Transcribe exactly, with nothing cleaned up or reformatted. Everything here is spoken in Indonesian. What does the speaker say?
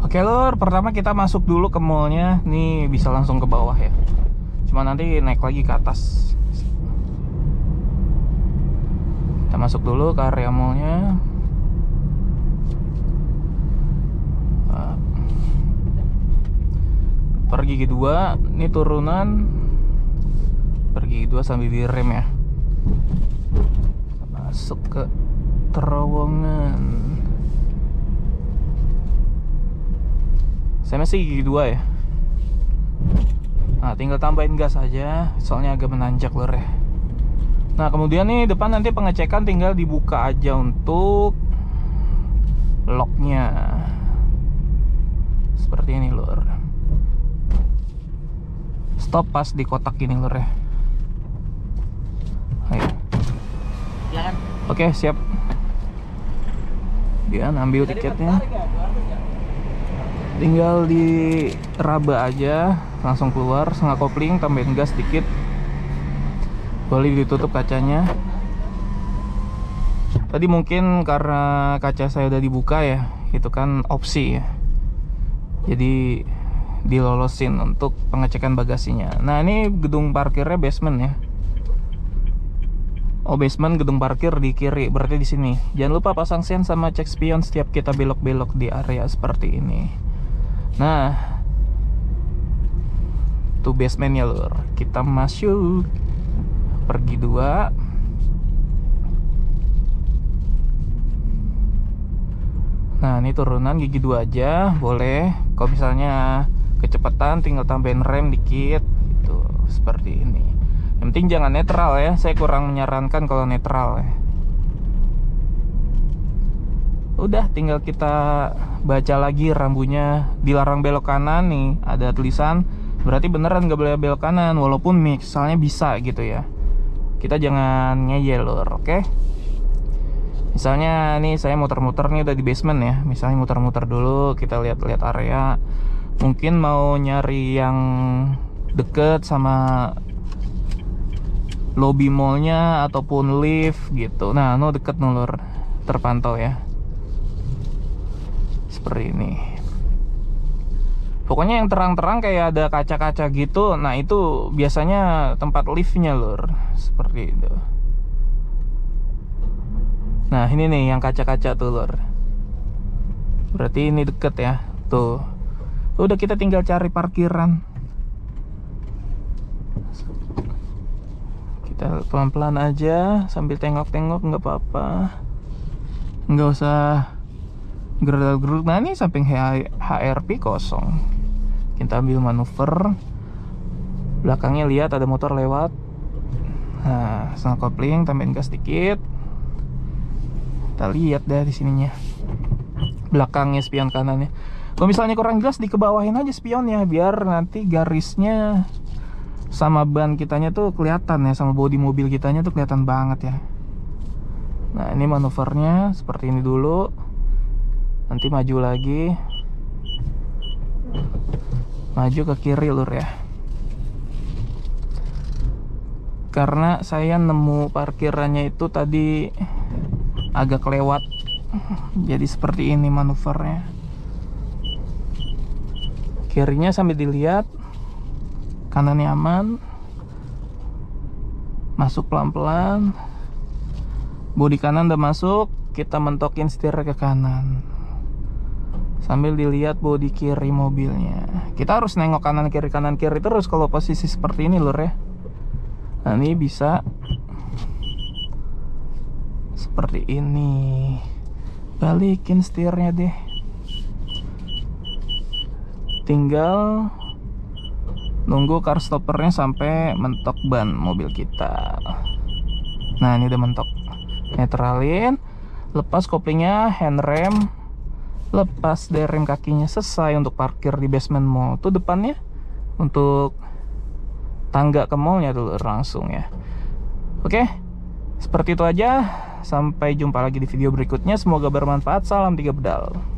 Oke lur, pertama kita masuk dulu ke mallnya. Nih bisa langsung ke bawah ya. Cuma nanti naik lagi ke atas. Kita masuk dulu ke area mallnya. Pergi G dua, ini turunan. Pergi G dua sambil direm ya. Kita masuk ke terowongan. Saya masih G dua ya. Nah, tinggal tambahin gas aja, soalnya agak menanjak lur ya. Nah, kemudian nih depan nanti pengecekan tinggal dibuka aja untuk locknya. Seperti ini lur. Stop pas di kotak ini lur ya. Ayo. Ya kan? Oke, siap. Dia ambil tiketnya. Tinggal diraba aja, langsung keluar, setengah kopling, tambahin gas dikit. Boleh ditutup kacanya. Tadi mungkin karena kaca saya udah dibuka ya, itu kan opsi ya. Jadi dilolosin untuk pengecekan bagasinya. Nah, ini gedung parkirnya basement ya. Oh, basement gedung parkir di kiri, berarti di sini. Jangan lupa pasang sen sama cek spion setiap kita belok-belok di area seperti ini. Nah, tuh basementnya lur. Kita masuk. Pergi dua. Nah, ini turunan gigi dua aja, boleh. Kalau misalnya kecepatan tinggal tambahin rem dikit gitu, seperti ini. Yang penting jangan netral ya, saya kurang menyarankan kalau netral ya. Udah tinggal kita baca lagi rambunya. Dilarang belok kanan nih, ada tulisan, berarti beneran gak boleh belok kanan. Walaupun misalnya bisa gitu ya, kita jangan ngeyel lur, oke? Misalnya nih saya muter-muter nih udah di basement ya. Misalnya muter-muter dulu, kita lihat-lihat area. Mungkin mau nyari yang deket sama lobby mallnya ataupun lift gitu. Nah, no deket nulur, terpantau ya. Seperti ini. Pokoknya yang terang-terang kayak ada kaca-kaca gitu. Nah, itu biasanya tempat liftnya lur. Seperti itu. Nah, ini nih yang kaca-kaca tuh lur. Berarti ini deket ya. Tuh. Udah, kita tinggal cari parkiran. Kita pelan-pelan aja sambil tengok-tengok, nggak apa-apa. Nggak usah geruduk-geruduk. Nah, ini samping H R P kosong. Kita ambil manuver. Belakangnya lihat ada motor lewat. Nah, setengah kopling, tambahin gas dikit. Kita lihat deh di sininya. Belakangnya spion kanannya. Kalau misalnya kurang jelas dikebawahin aja spionnya, biar nanti garisnya sama ban kitanya tuh kelihatan ya, sama bodi mobil kitanya tuh kelihatan banget ya. Nah, ini manuvernya seperti ini dulu. Nanti maju lagi. Maju ke kiri lur ya. Karena saya nemu parkirannya itu tadi agak kelewat. Jadi seperti ini manuvernya. Kirinya sambil dilihat, kanannya aman. Masuk pelan-pelan. Bodi kanan udah masuk, kita mentokin setir ke kanan. Sambil dilihat bodi kiri mobilnya. Kita harus nengok kanan kiri kanan kiri terus kalau posisi seperti ini lur ya. Nah, ini bisa seperti ini. Balikin setirnya deh. Tinggal nunggu car stoppernya sampai mentok ban mobil kita. Nah, ini udah mentok. Netralin, lepas koplingnya, handrem, lepas dari rem kakinya, selesai untuk parkir di basement mall. Tuh depannya untuk tangga ke mallnya dulu langsung ya. Oke, seperti itu aja. Sampai jumpa lagi di video berikutnya. Semoga bermanfaat. Salam tiga pedal.